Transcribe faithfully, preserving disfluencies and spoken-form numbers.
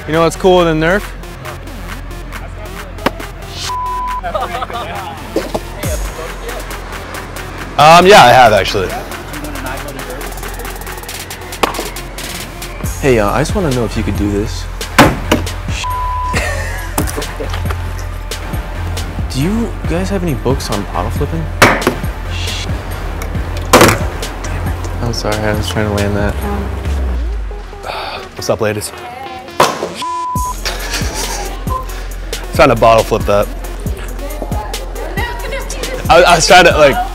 You know what's cooler than Nerf? Um, yeah, I have actually. Hey, uh, I just want to know if you could do this. Do you guys have any books on bottle flipping? I'm sorry, I was trying to land that. What's up, ladies? Trying to bottle flip that. I, I was trying to like.